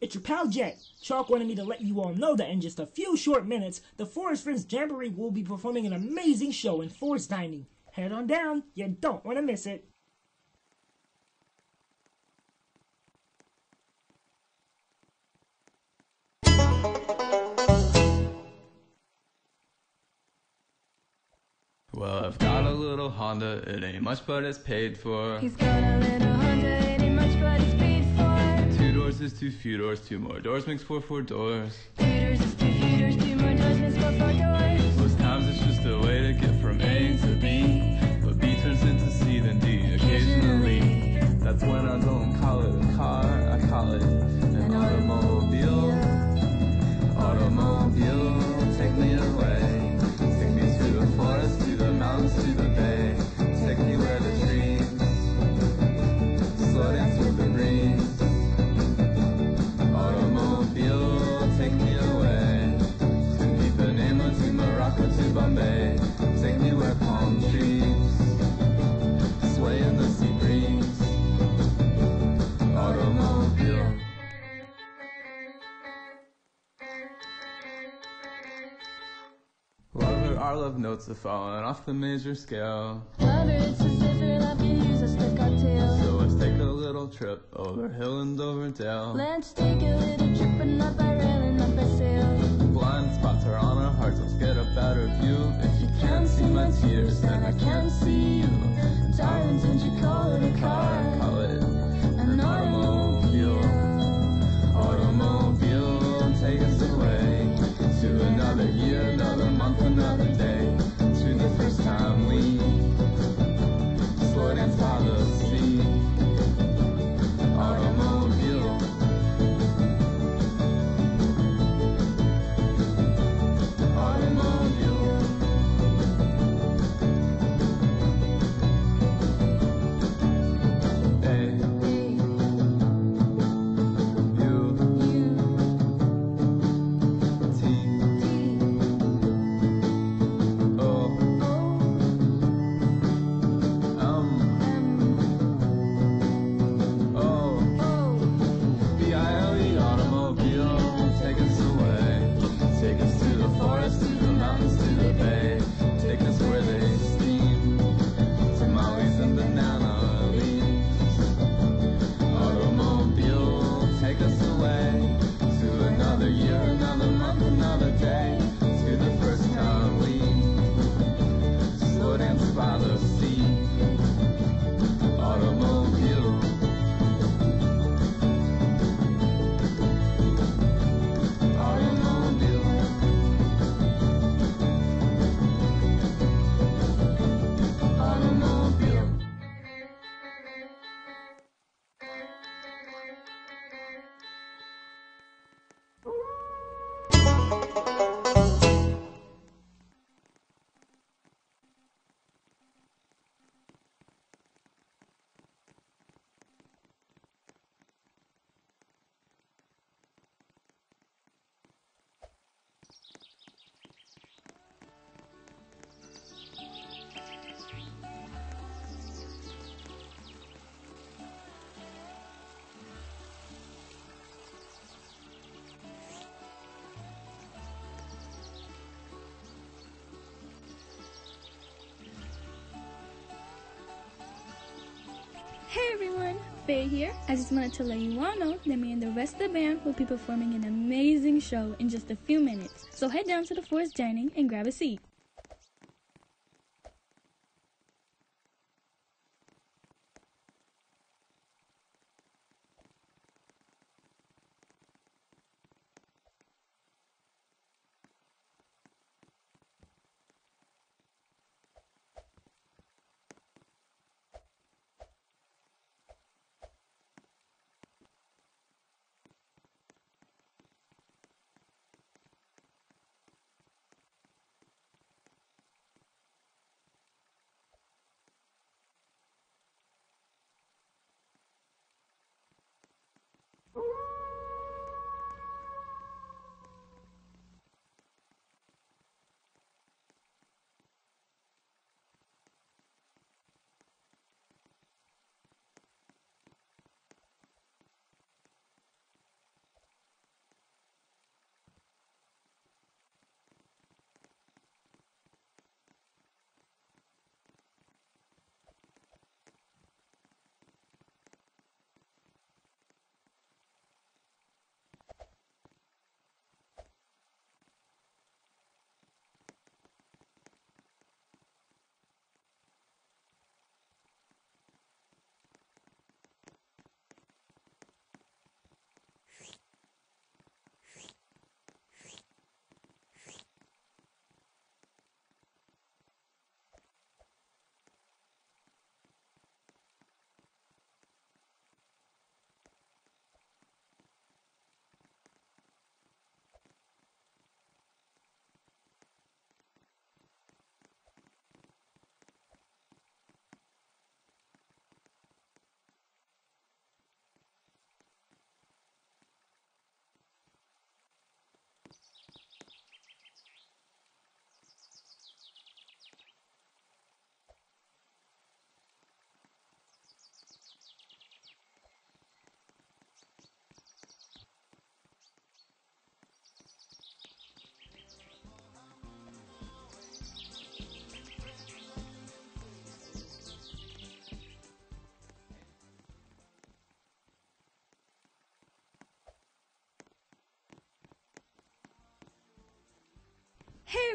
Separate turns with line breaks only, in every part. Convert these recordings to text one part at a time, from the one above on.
It's your pal Jet. Chalk wanted me to let you all know that in just a few short minutes, the Forest Friends Jamboree will be performing an amazing show in Forest Dining. Head on down, you don't want to miss it.
Well, I've got a little Honda, it ain't much but it's paid for.
He's got a little Honda, it ain't much but it's paid for.
2 doors is too few doors, 2 more doors makes 4 doors.
2 doors is too few doors, 2 more doors makes 4 doors.
Most times it's just a way to get from A to B, but B turns into C then D occasionally. That's when I don't call it a car, I call it an automobile. Automobile, take me away. Take me to the forest, to the mountains, to the bay. Take me where the trees slow dance with the breeze. Automobile, take me away. To Ipanema, to Morocco, to Bombay. Take me where palm trees sway in the sea breeze. Automobile. Lover, our love notes have fallen off the major scale.
Lover, it's as if your love can use a stick cocktail.
So let's take a little trip over hill and over dale.
Let's take a little trip, but not by rail and not by sail.
Blind spots are on our hearts, let's get a better view. If you can't see my tears, then I can't see you. Darling, don't you call it a car, call it an automobile. Automobile, take us away to another year, another month, another day. To the first time we slow dance by the sea. Automobile. Automobile. A. U. T. O. O. B-I-L-E, automobile, take us away. Take us to the forest, to the mountains, to the bay. Take us where they steam tamales and banana leaves. Automobile, take us away to another year, another month, another day. To the first time we slow dance by the sea. Automobile. Automobile. Automobile.
Hey everyone, Faye here. I just wanted to let you all know that me and the rest of the band will be performing an amazing show in just a few minutes. So head down to the Forest Dining and grab a seat.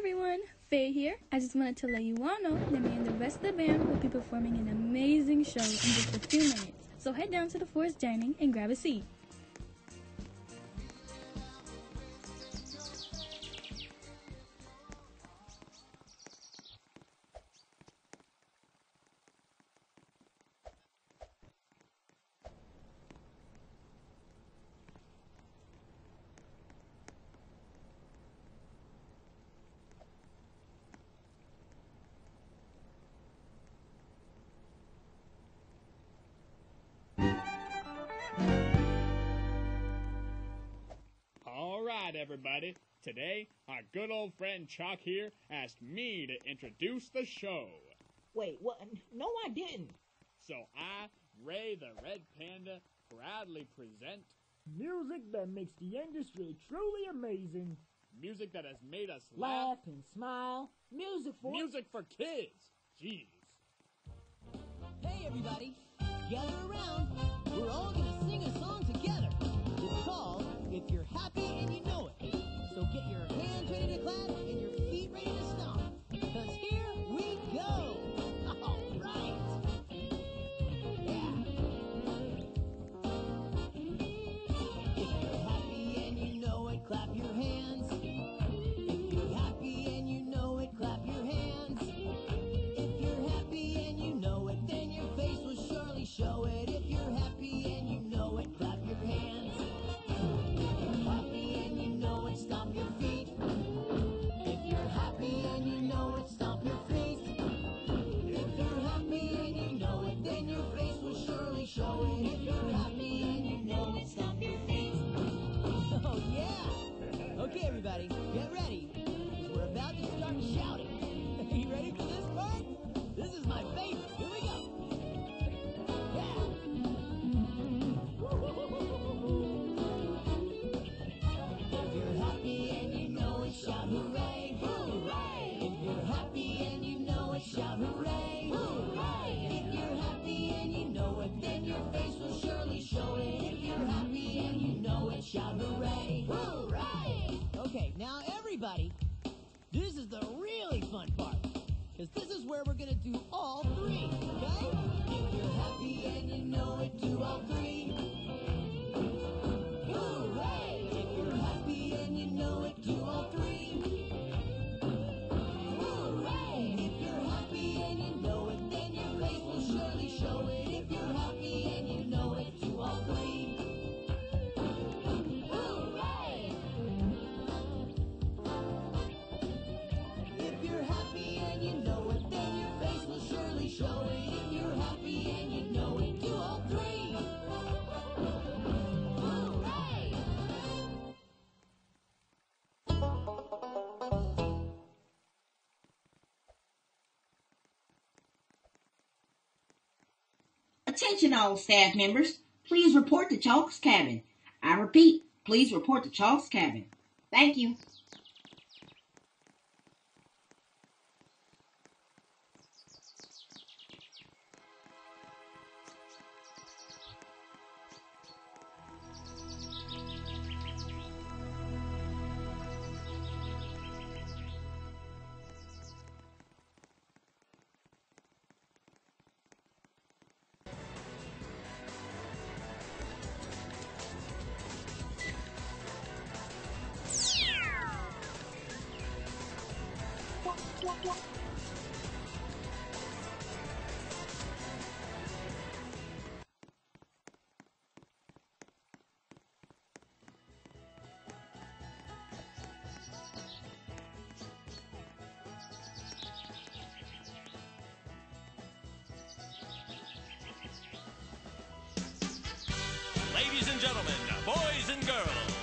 everyone, Faye here. I just wanted to let you all know that me and the rest of the band will be performing an amazing show in just a few minutes. So head down to the Forest Dining and grab a seat.
All right, everybody. Today, our good old friend Chuck here asked me to introduce the show.
Wait, what? No, I didn't.
So I, Ray the Red Panda, proudly present
Music that makes the industry truly amazing.
music that has made us
Laugh and smile. Music for
Music for kids. Jeez.
Hey everybody, gather around. We're all gonna sing a song together. It's called If You're Happy and You Know It. So get your hands ready to clap and your feet ready to stomp. Cause here we go. All right. Yeah. If you're happy and you know it, clap your hands. If you're happy and you know it, clap your hands. If you're happy and you know it, then your face will surely show it. If you're happy and you know it, clap your hands. If you're happy and you know it, stomp your feet. If you're happy and you know it, stomp your feet. If you're happy and you know it, then your face will surely show it. If you're happy and you know it, stomp your feet. Oh yeah! Okay everybody, get ready. We're about to start shouting. Are you ready for this part? This is my favorite. Here we go. Yeah. If you're happy and you know it, shout hooray. Hooray. If you're happy and you know it, shout hooray. Hooray. If you're happy and you know it, then your face will surely show it. If you're happy and you know it, shout hooray. Hooray. Okay, now everybody, this is the really fun part. Because this is where we're going to do all three, okay? If you're happy and you know it, do all three. Hooray! If you're happy and you know it, do all three. Hooray! If you're happy and you know it, then your face will surely show it. If you're happy and you know it, do all three. Hooray! If you're happy and you know it, then your face will surely show it. If you're happy and you know it, do all three. Hooray!
Attention all staff members, please report to Chalk's cabin. I repeat, please report to Chalk's cabin. Thank you.
Ladies and gentlemen, boys and girls,